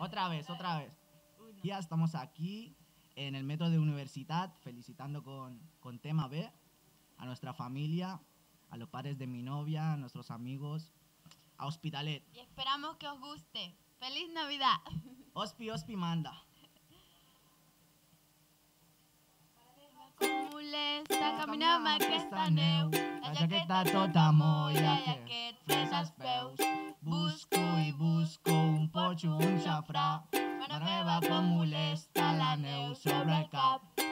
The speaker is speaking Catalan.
Otra vez, otra vez. Ya estamos aquí en el metro de Universitat felicitando con tema B a nuestra familia, a los padres de mi novia, a nuestros amigos, a Hospitalet. Y esperamos que os guste. ¡Feliz Navidad! Hospi, hospi, manda. Com molesta caminar amb aquesta neu, la jaqueta tota molla, i aquest fred als peus. Busco i busco un potxo, un xafrà. Mare meva, com molesta la neu sobre el cap.